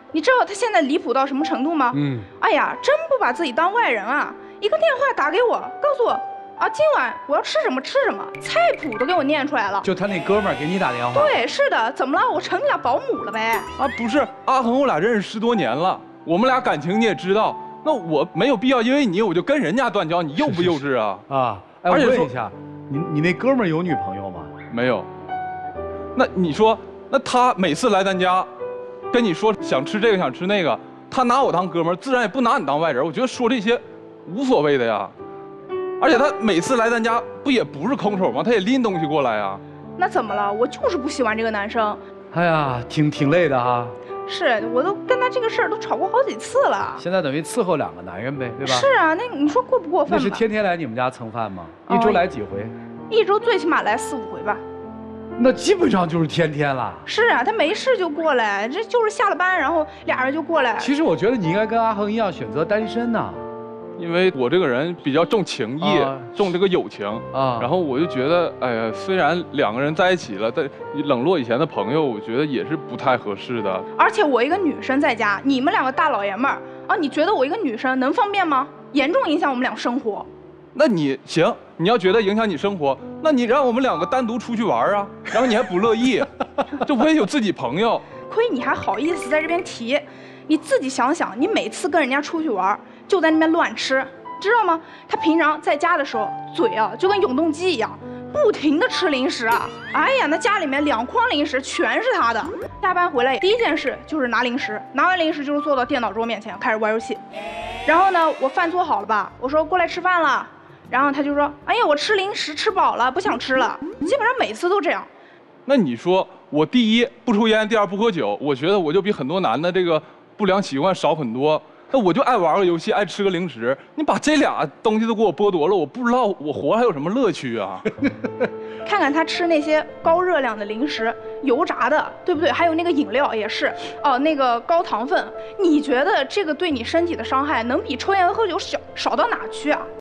你知道他现在离谱到什么程度吗？哎呀，真不把自己当外人啊！一个电话打给我，告诉我啊，今晚我要吃什么吃什么，菜谱都给我念出来了。 就他那哥们儿给你打电话？ 对，是的，怎么了？我成你俩保姆了呗？ 啊，不是，阿恒我俩认识10多年了，我们俩感情你也知道，那我没有必要因为你我就跟人家断交，你幼不幼稚啊？ 啊，哎，我问一下，你那哥们儿有女朋友吗？ 没有。那你说，那他每次来咱家，跟你说想吃这个想吃那个，他拿我当哥们儿，自然也不拿你当外人。我觉得说这些无所谓的呀。而且他每次来咱家不也不是空手吗？他也拎东西过来啊。 那怎么了？我就是不喜欢这个男生。 哎呀，挺累的哈。 是，我都跟他这个事儿都吵过好几次了。 现在等于伺候2个男人呗，对吧？ 是啊，那你说过不过分吧？ 那是天天来你们家蹭饭吗？一周来几回 ？1周最起码来4、5回吧。 那基本上就是天天了。 是啊，他没事就过来，这就是下了班，然后俩人就过来。 其实我觉得你应该跟阿恒一样选择单身呐。 因为我这个人比较重情义，重这个友情啊，然后我就觉得，哎呀，虽然2个人在一起了，但冷落以前的朋友，我觉得也是不太合适的。 而且我一个女生在家，你们2个大老爷们儿啊，你觉得我一个女生能方便吗？严重影响我们俩生活。 那你行，你要觉得影响你生活，那你让我们2个单独出去玩啊，然后你还不乐意，这我也有自己朋友。 亏你还好意思在这边提，你自己想想，你每次跟人家出去玩，就在那边乱吃，知道吗？他平常在家的时候，嘴啊就跟永动机一样，不停的吃零食啊！哎呀，那家里面2筐零食全是他的。下班回来第一件事就是拿零食，拿完零食就是坐到电脑桌面前开始玩游戏。然后呢，我饭做好了吧，我说过来吃饭了，然后他就说，哎呀，我吃零食吃饱了，不想吃了。基本上每次都这样。 那你说我第一不抽烟，第2不喝酒，我觉得我就比很多男的这个不良习惯少很多。那我就爱玩个游戏，爱吃个零食，你把这俩东西都给我剥夺了，我不知道我活还有什么乐趣啊！ 看看他吃那些高热量的零食，油炸的，对不对？还有那个饮料也是，哦，那个高糖分，你觉得这个对你身体的伤害能比抽烟和喝酒少到哪去啊？